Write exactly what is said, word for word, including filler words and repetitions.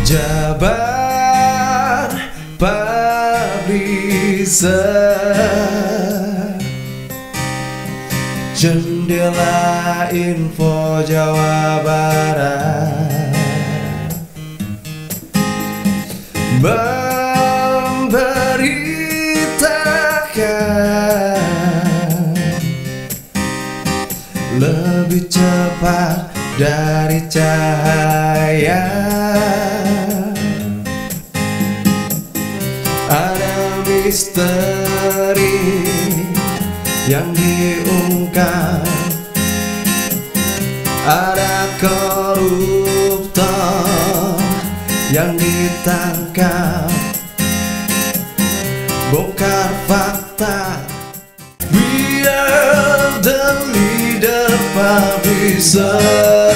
Jabar Publisher, jendela info Jawa Barat, memberitakan lebih cepat dari cahaya. Ada misteri yang diungkap, ada koruptor yang ditangkap. Bongkar fakta, we are the leader publisher.